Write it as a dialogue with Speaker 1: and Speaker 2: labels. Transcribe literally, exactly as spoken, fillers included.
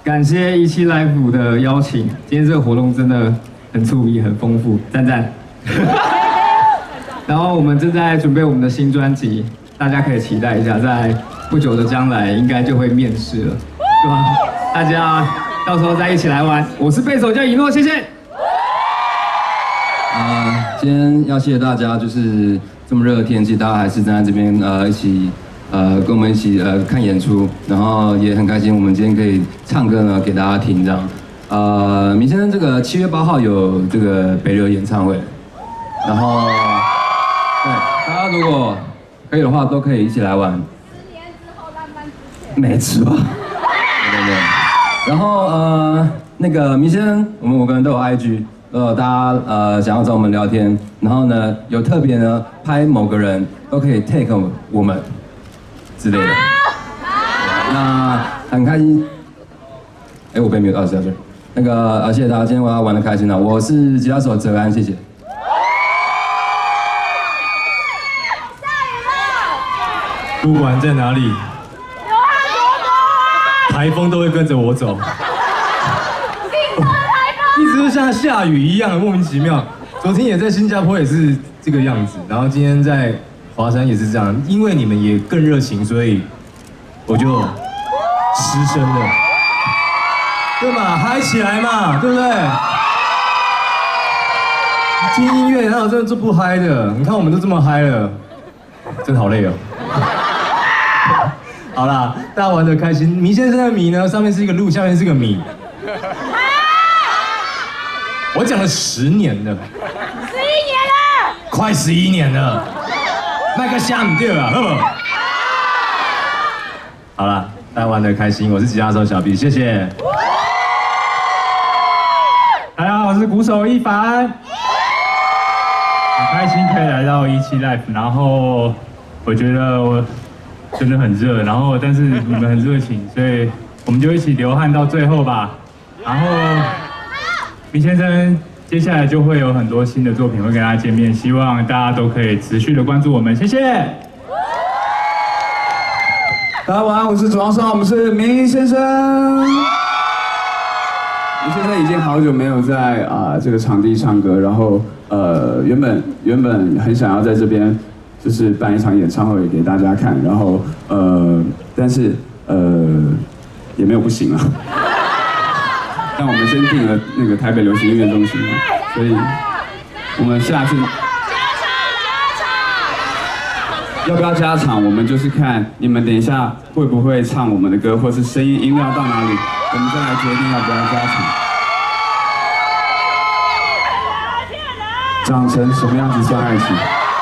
Speaker 1: 感谢一期 Live 的邀请，今天这个活动真的很粗鄙、很丰富，赞赞。然后我们正在准备我们的新专辑，大家可以期待一下，在不久的将来应该就会面世了，对吧？大家到时候再一起来玩。我是贝手叫以诺，谢谢。
Speaker 2: 啊、呃，今天要谢谢大家，就是这么热的天气，大家还是站在这边呃一起呃跟我们一起呃看演出，然后也很开心，我们今天可以唱歌呢给大家听这样。呃，明先生这个七月八号有这个北流演唱会，然后对大家如果可以的话，都可以一起来玩。
Speaker 3: 十年之后浪漫之前。
Speaker 2: 没错。对对对。然后呃那个明先生，我们五个人都有 I G。呃，大家呃想要找我们聊天，然后呢有特别呢拍某个人都可以 take 我们之类的。那很开心。哎，我被没有二十岁。那个呃，谢谢大家，今天我要玩得开心了。我是吉他手哲安，谢谢。
Speaker 4: 不管在哪里，台风都会跟着我走。一直就像下雨一样，莫名其妙。昨天也在新加坡也是这个样子，然后今天在华山也是这样。因为你们也更热情，所以我就失声了，对嘛？嗨起来嘛，对不对？听音乐哪有这这不嗨的？你看我们都这么嗨了，真好累哦。好啦，大家玩得开心。迷先生的迷呢，上面是一个鹿，下面是个米。我讲了十年了，
Speaker 3: 十一年了，
Speaker 4: 快十一年了，卖个虾米对吧？好不好？好啦，大家玩得开心，我是吉他手小 B， 谢谢。
Speaker 5: 大家好，我是鼓手一凡，很开心可以来到一期 Live， 然后我觉得我真的很热，然后但是你们很热情，所以我们就一起流汗到最后吧。然后李先生接下来就会有很多新的作品会跟大家见面，希望大家都可以持续的关注我们，谢谢。
Speaker 6: 大家晚安，我是左阳双，我们是明先生。明先生已经好久没有在啊、呃、这个场地唱歌，然后呃原本原本很想要在这边就是办一场演唱会给大家看，然后呃但是呃也没有不行了。但我们先订了那个台北流行音乐中心，所以我们下次要不要加场，我们就是看你们等一下会不会唱我们的歌，或是声音音量到哪里，我们再来决定要不要加场。长成什么样子算爱情？